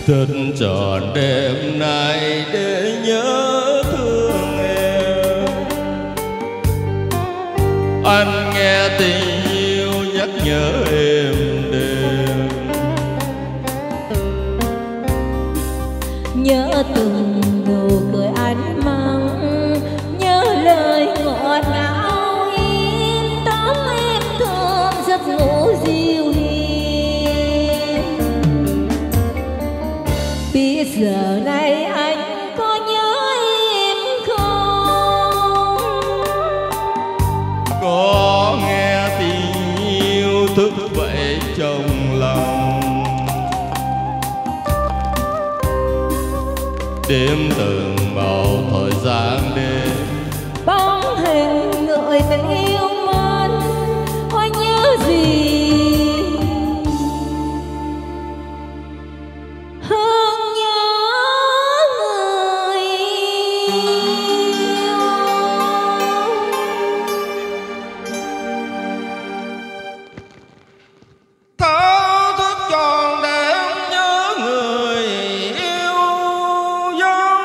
Xin trọn đêm nay để nhớ thương em. Anh nghe tình yêu nhắc nhở em đêm. Nhớ từng nụ cười ánh mặn, nhớ lời ngọt ngào im tóm em thơm giấc ngủ dịu hiền. Biết giờ này anh có nhớ em không? Có nghe tình yêu thức vậy trong lòng. Đêm từng vào thời gian đêm, Bóng hình người mình yêu mình, ôi nhớ gì hơn nhớ người yêu. thao thức tròn đêm nhớ người yêu dấu.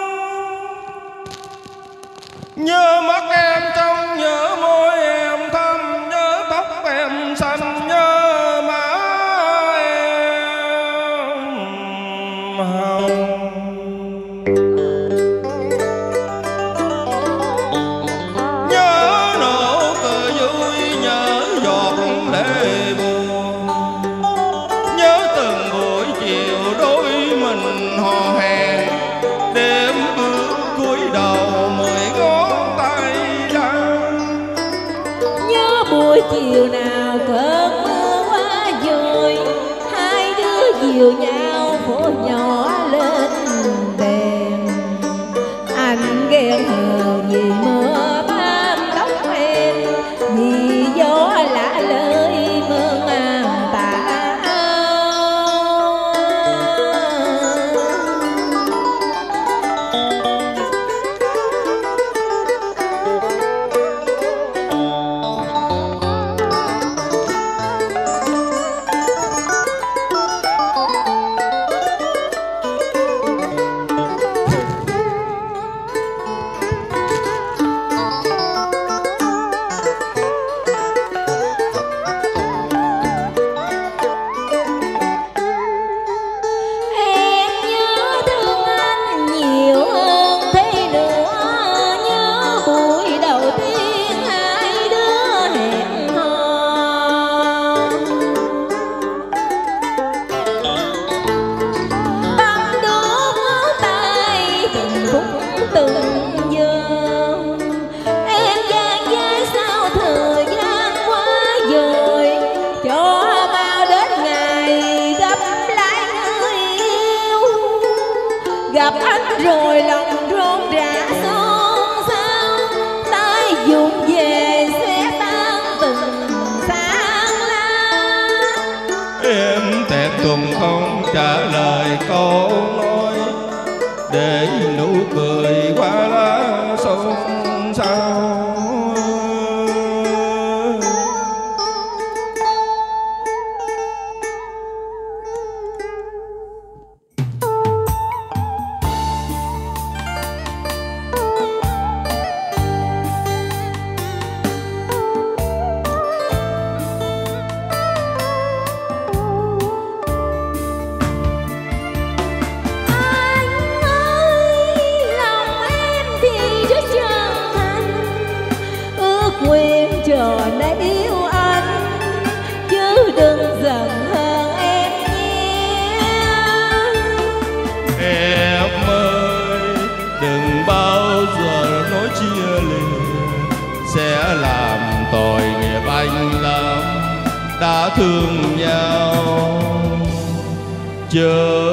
Nhớ mắt em trong, nhớ môi em thâm, nhớ tóc em xanh, nhớ má em hồng. Nhớ nụ cười vui, nhớ giọt lệ buồn. Nhớ từng buổi chiều đôi mình hò hẹn, đêm bước cúi đầu mười ngón tay đắng. Nhớ buổi chiều nào cơn mưa qua rồi, hai đứa dìu nhau phố nhỏ lên đèn. Anh ghen hờn vì mưa bám tóc em, vì gió lạ lời mưa ngàn tà áo. Em nhớ thương anh nhiều hơn thế nữa, nhớ buổi đầu tiên hai đứa hẹn hò. Bấm đốt ngón tay từng phút từng giờ, em dang dái sao thời gian quá rồi, cho bao đến ngày gặp lại người yêu. Gặp anh rồi lòng rộn rã xôn xao, tay dùng về sẽ tan từng sáng lá. Em tẹt tuần không trả lời câu nói, để nụ cười qua lá xôn xao. Anh ơi, lòng em thì rất chân thành, ước nguyện chờ để yêu anh, chứ đừng giận hơn em nhé. Em ơi, đừng bao giờ nói chia lìa, sẽ làm tội nghiệp anh lắm. Đã thương nhau chớ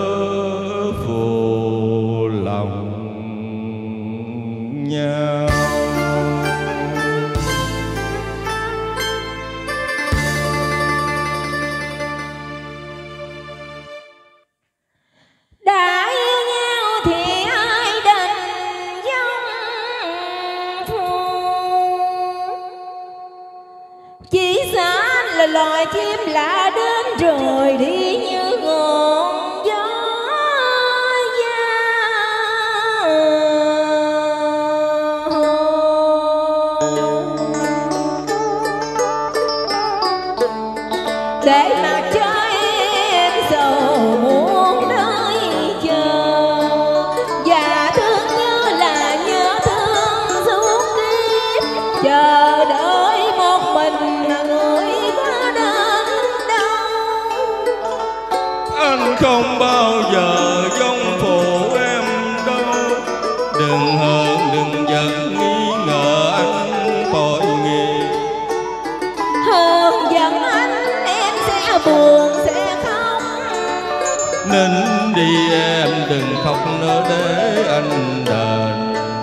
phụ lòng nhau. Đã yêu nhau thì ai đành vong phù, chỉ sợ anh là loài chim lạ đến rồi đi như ngọn gió. không bao giờ giống phụ em đâu. Đừng hờn đừng giận nghi ngờ anh tội nghiệp. Hơn giận anh em sẽ buồn sẽ khóc. Nín đi em đừng khóc nữa để anh đền.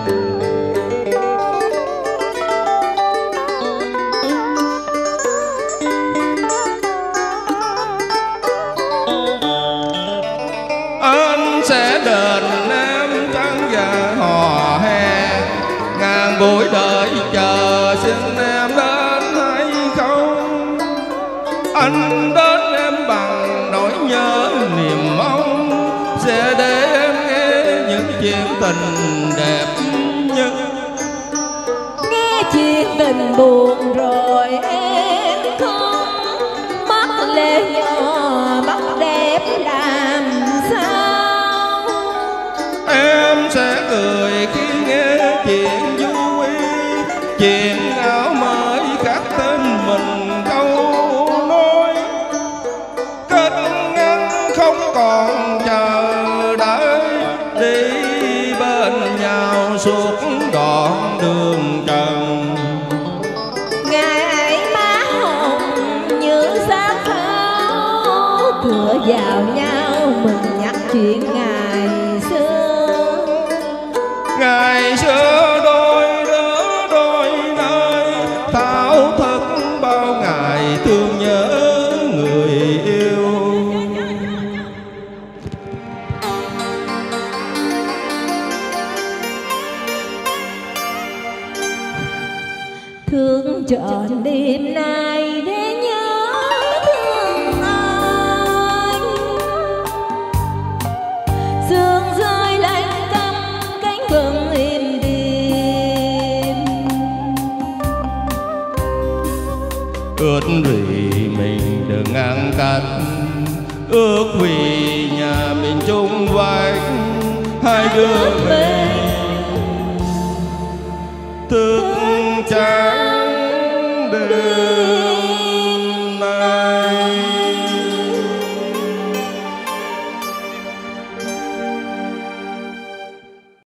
Anh sẽ đền em trắng và hò hè, ngàn buổi đợi chờ xin em đến hay không. Anh đến em bằng nỗi nhớ niềm mong, sẽ để em nghe những chuyện tình đẹp nhất. Nghe chuyện tình buồn rồi em không, mắt lệ nhỏ mắt đẹp làm sao. Em sẽ cười khi nghe chuyện vui, chuyện áo mới khắc tên mình câu nói. Kết ngăn không còn chờ đợi, đi bên nhau suốt đoạn đường trần. Ngày ấy má hồng như sát pháo, tựa vào nhau mình nhắc chuyện ngày xưa. Ngày xưa đôi đứa đôi nơi, thao thức bao ngày thương nhớ người yêu. Thương trọn đêm nay để nhớ thương anh. Sương rơi lạnh căm cánh vầng êm đêm. Ước vì mình đừng ngăn cách, ước vì nhà mình chung vách hai đứa mình thức trắng.